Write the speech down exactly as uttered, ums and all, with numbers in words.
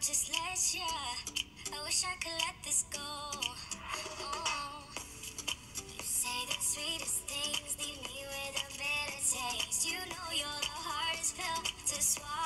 just let ya. I wish I could let this go. Oh, you say the sweetest things leave me with a bitter taste. You know you're the hardest pill to swallow.